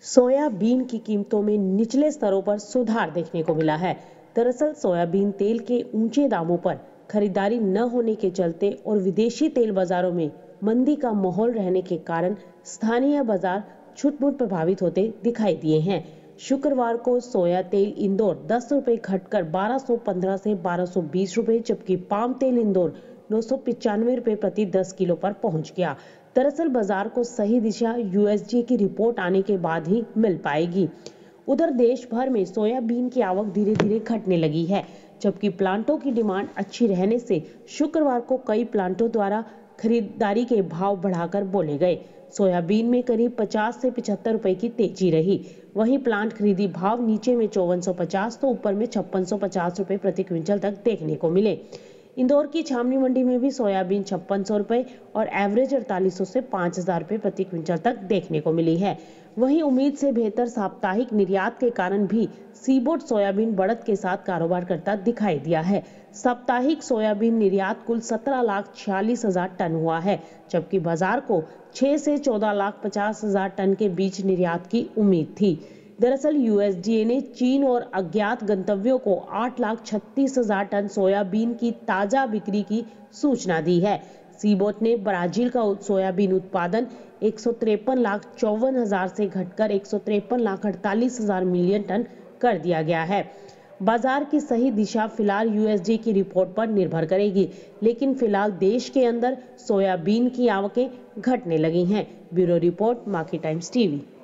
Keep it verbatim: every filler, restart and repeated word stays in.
Soybean की कीमतों में निचले स्तरों पर सुधार देखने को मिला है। दरअसल सोयाबीन तेल के ऊंचे दामों पर खरीदारी न होने के चलते और विदेशी तेल बाजारों में मंदी का माहौल रहने के कारण स्थानीय बाजार छुटपुट प्रभावित होते दिखाई दिए हैं। शुक्रवार को सोया तेल इंदौर दस रुपए घटकर बारह सौ पंद्रह से बारह सौ बीस रुपए, जबकि पाम तेल इंदौर नौ सौ पिचानवे रुपए प्रति दस किलो पर पहुंच गया। दरअसल बाजार को सही दिशा यूएसडी की रिपोर्ट आने के बाद ही मिल पाएगी। उधर देश भर में सोयाबीन की आवक धीरे धीरे घटने लगी है, जबकि प्लांटों की डिमांड अच्छी रहने से शुक्रवार को कई प्लांटों द्वारा खरीदारी के भाव बढ़ाकर बोले गए। सोयाबीन में करीब पचास से पचहत्तर रुपए की तेजी रही। वहीं प्लांट खरीदी भाव नीचे में चौवन सौ पचास तो ऊपर में छप्पन सौ पचास रुपए प्रति क्विंटल तक देखने को मिले। इंदौर की छावनी मंडी में भी सोयाबीन छप्पन सौ रुपए और एवरेज अड़तालीस सौ से पाँच हजार रुपए प्रति क्विंटल तक देखने को मिली है। वहीं उम्मीद से बेहतर साप्ताहिक निर्यात के कारण भी सीबोट सोयाबीन बढ़त के साथ कारोबार करता दिखाई दिया है। साप्ताहिक सोयाबीन निर्यात कुल सत्रह लाख छियालीस हजार टन हुआ है, जबकि बाजार को छह से चौदह लाख पचास हजार टन के बीच निर्यात की उम्मीद थी। दरअसल यूएसडीए ने चीन और अज्ञात गंतव्यों को आठ लाख छत्तीस हजार टन सोयाबीन की ताजा बिक्री की सूचना दी है। सीबोट ने ब्राजील का सोयाबीन उत्पादन एक सौ तिरपन लाख चौवन हजार से घटकर एक सौ तिरपन लाख अड़तालीस हजार मिलियन टन कर दिया गया है। बाजार की सही दिशा फिलहाल यूएसडी की रिपोर्ट पर निर्भर करेगी, लेकिन फिलहाल देश के अंदर सोयाबीन की आवकें घटने लगी हैं। Bureau report, Market Times TV.